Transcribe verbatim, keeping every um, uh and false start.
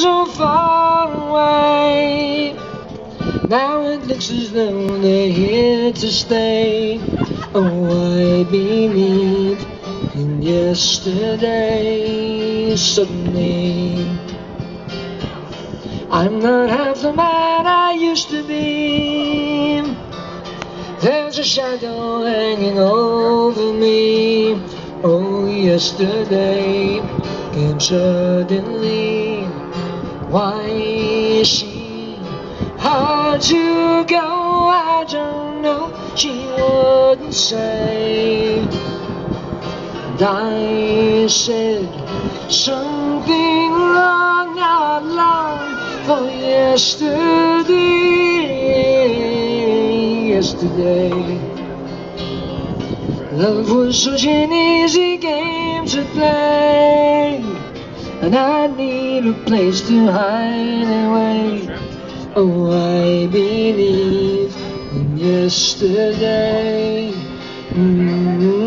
so far away. Now it looks as though they're here to stay. Oh, I believe in yesterday. Suddenly, I'm not half the man I used to be. There's a shadow hanging over me. Oh, yesterday came suddenly. Why is she hard to go? I don't know, she wouldn't say. And I said something wrong, not long for yesterday. Yesterday, love was such an easy game to play, and I need a place to hide away. Oh, I believe in yesterday. Mm-hmm.